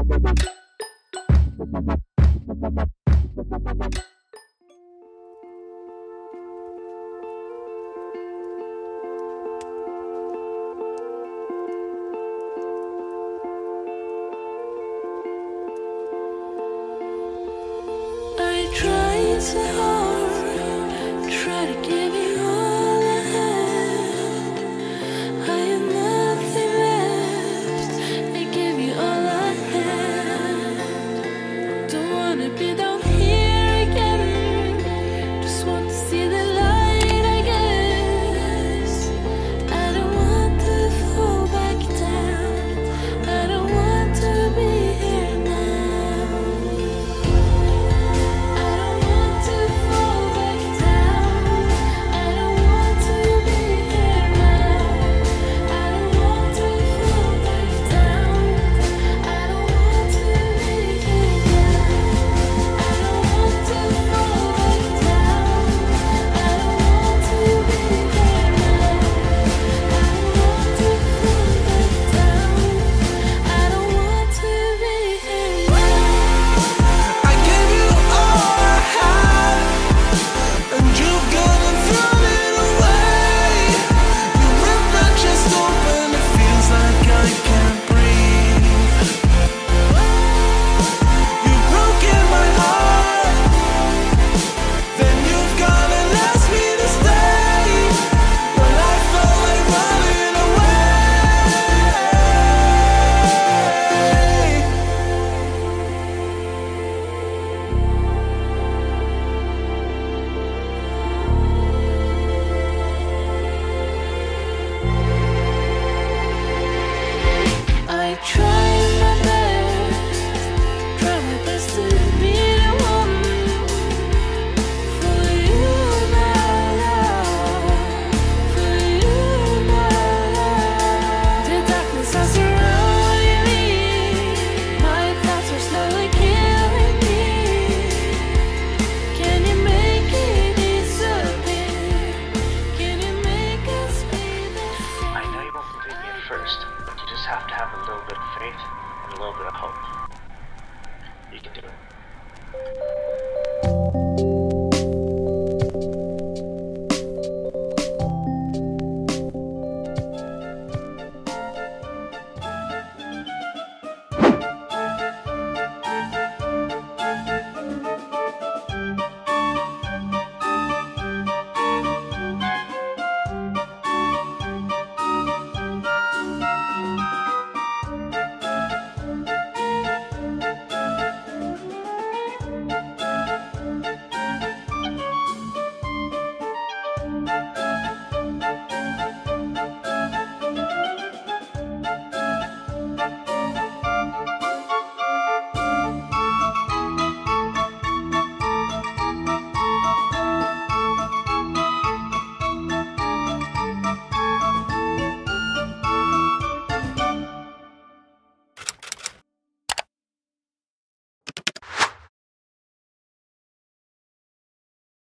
I tried so hard, try to give you all I had. I had nothing left, I gave you all I had. Don't wanna be down here again, just want to see the light, I guess. I don't want to fall back down, I don't want to be here now. First, but you just have to have a little bit of faith and a little bit of hope. You can do it.